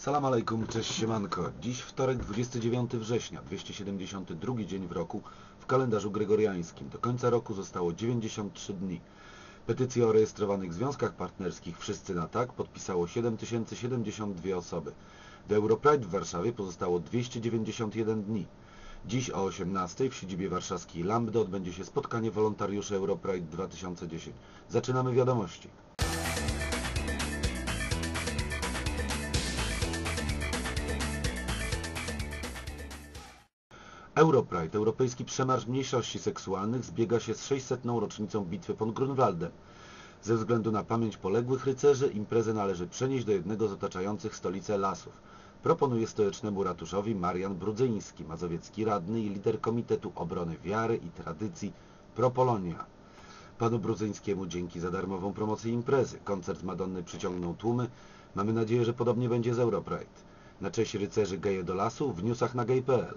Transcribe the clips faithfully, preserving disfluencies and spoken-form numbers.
Salam alejkum, cześć siemanko. Dziś wtorek, dwudziestego dziewiątego września, dwieście siedemdziesiąty drugi dzień w roku w kalendarzu gregoriańskim. Do końca roku zostało dziewięćdziesiąt trzy dni. Petycję o rejestrowanych związkach partnerskich Wszyscy na tak podpisało siedem tysięcy siedemdziesiąt dwie osoby. Do Europride w Warszawie pozostało dwieście dziewięćdziesiąt jeden dni. Dziś o osiemnastej w siedzibie warszawskiej Lambda odbędzie się spotkanie wolontariuszy Europride dwa tysiące dziesięć. Zaczynamy wiadomości. Europride, Europejski Przemarsz Mniejszości Seksualnych, zbiega się z sześćsetną rocznicą bitwy pod Grunwaldem. Ze względu na pamięć poległych rycerzy imprezę należy przenieść do jednego z otaczających stolicę lasów. Proponuje stołecznemu ratuszowi Marian Brudzyński, mazowiecki radny i lider Komitetu Obrony Wiary i Tradycji Propolonia. Panu Brudzyńskiemu dzięki za darmową promocję imprezy. Koncert Madonny przyciągnął tłumy. Mamy nadzieję, że podobnie będzie z Europride. Na cześć rycerzy geje do lasu w newsach na gay kropka p l.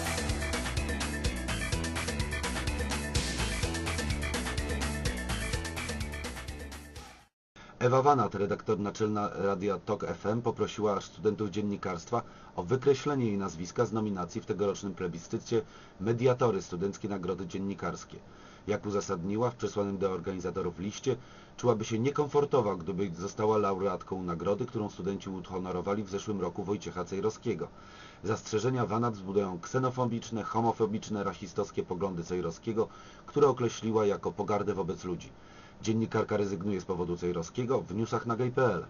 Ewa Wanat, redaktor naczelna Radia Tok F M, poprosiła studentów dziennikarstwa o wykreślenie jej nazwiska z nominacji w tegorocznym plebiscycie Mediatory Studenckie Nagrody Dziennikarskie. Jak uzasadniła w przesłanym do organizatorów liście, czułaby się niekomfortowa, gdyby została laureatką nagrody, którą studenci uhonorowali w zeszłym roku Wojciecha Cejrowskiego. Zastrzeżenia Wanat wzbudzają ksenofobiczne, homofobiczne, rasistowskie poglądy Cejrowskiego, które określiła jako pogardę wobec ludzi. Dziennikarka rezygnuje z powodu Cejrowskiego w newsach na gay kropka p l.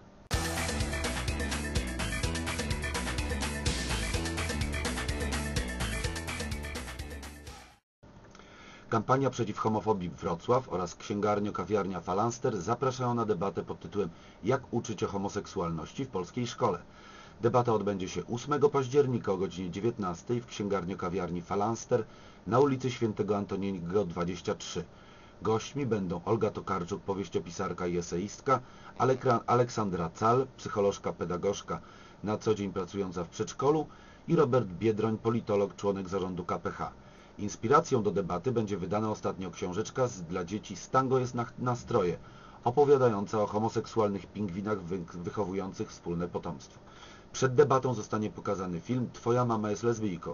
Kampania przeciw homofobii Wrocław oraz księgarnio-kawiarnia Falanster zapraszają na debatę pod tytułem Jak uczyć o homoseksualności w polskiej szkole. Debata odbędzie się ósmego października o godzinie dziewiętnastej w księgarnio-kawiarni Falanster na ulicy Świętego Antoniego dwadzieścia trzy. Gośćmi będą Olga Tokarczuk, powieściopisarka i eseistka, Aleksandra Cal, psycholożka, pedagogzka, na co dzień pracująca w przedszkolu, i Robert Biedroń, politolog, członek zarządu K P H. Inspiracją do debaty będzie wydana ostatnio książeczka z, dla dzieci "Stango jest na nastroje", opowiadająca o homoseksualnych pingwinach wy, wychowujących wspólne potomstwo. Przed debatą zostanie pokazany film Twoja mama jest lesbijką.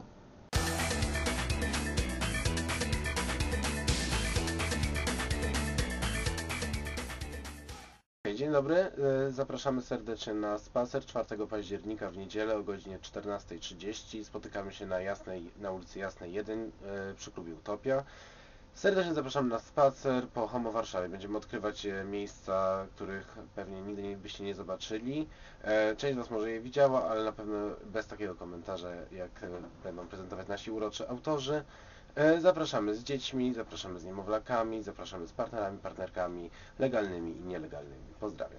Dzień dobry, zapraszamy serdecznie na spacer czwartego października w niedzielę o godzinie czternastej trzydzieści. Spotykamy się na, Jasnej, na ulicy Jasnej jeden przy klubie Utopia. Serdecznie zapraszamy na spacer po Homo Warszawie. Będziemy odkrywać miejsca, których pewnie nigdy byście nie zobaczyli. Część z Was może je widziała, ale na pewno bez takiego komentarza, jak będą prezentować nasi uroczy autorzy. Zapraszamy z dziećmi, zapraszamy z niemowlakami, zapraszamy z partnerami, partnerkami, legalnymi i nielegalnymi. Pozdrawiam.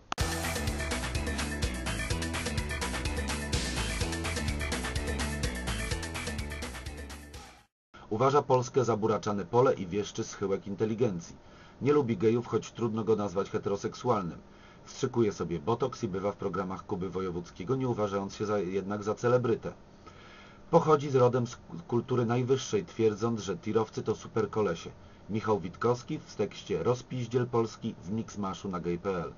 Uważa Polskę za buraczane pole i wieszczy schyłek inteligencji. Nie lubi gejów, choć trudno go nazwać heteroseksualnym. Wstrzykuje sobie botoks i bywa w programach Kuby Wojewódzkiego, nie uważając się za, jednak za celebrytę. Pochodzi z rodem z kultury najwyższej, twierdząc, że tirowcy to super kolesie. Michał Witkowski w tekście Rozpiździel Polski w Mixmashu na gay kropka p l.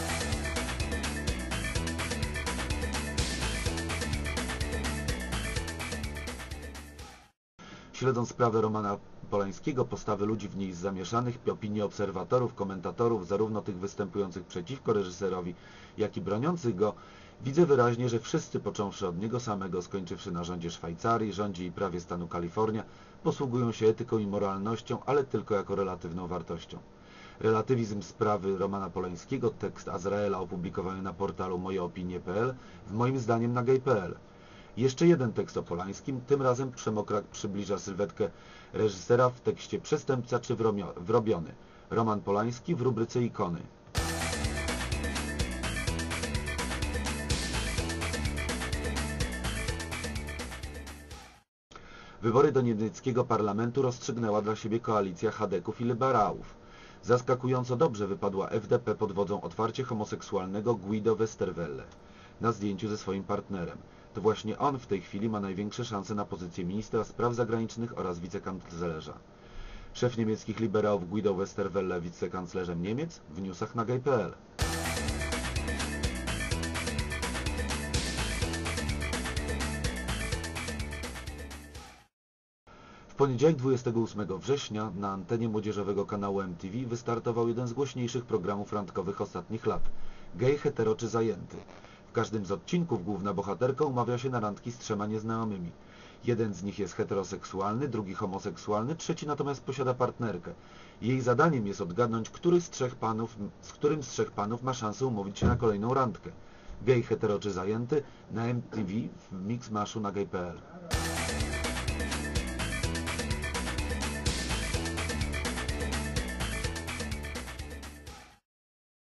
Śledząc sprawę Romana Polańskiego, postawy ludzi w niej zamieszanych, opinie obserwatorów, komentatorów, zarówno tych występujących przeciwko reżyserowi, jak i broniących go, widzę wyraźnie, że wszyscy, począwszy od niego samego, skończywszy na rządzie Szwajcarii, rządzie i prawie stanu Kalifornia, posługują się etyką i moralnością, ale tylko jako relatywną wartością. Relatywizm sprawy Romana Polańskiego, tekst Azraela opublikowany na portalu moje opinie kropka p l, w moim zdaniem na gay kropka p l. Jeszcze jeden tekst o Polańskim, tym razem Przemokrak przybliża sylwetkę reżysera w tekście Przestępca czy wrobiony. Roman Polański w rubryce Ikony. Wybory do niemieckiego parlamentu rozstrzygnęła dla siebie koalicja chadeków i liberałów. Zaskakująco dobrze wypadła F D P pod wodzą otwarcie homoseksualnego Guido Westerwelle na zdjęciu ze swoim partnerem. To właśnie on w tej chwili ma największe szanse na pozycję ministra spraw zagranicznych oraz wicekanclerza. Szef niemieckich liberałów Guido Westerwelle wicekanclerzem Niemiec w newsach na gay kropka p l. W poniedziałek dwudziestego ósmego września na antenie młodzieżowego kanału M T V wystartował jeden z głośniejszych programów randkowych ostatnich lat – Gej, hetero czy zajęty. W każdym z odcinków główna bohaterka umawia się na randki z trzema nieznajomymi. Jeden z nich jest heteroseksualny, drugi homoseksualny, trzeci natomiast posiada partnerkę. Jej zadaniem jest odgadnąć, który z trzech panów, z którym z trzech panów ma szansę umówić się na kolejną randkę. Gej, hetero czy zajęty na M T V w Mixmashu na gay kropka p l.